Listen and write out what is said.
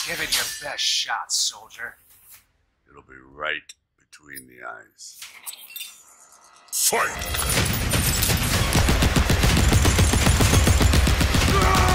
Give it your best shot, soldier. It'll be right between the eyes. Fight!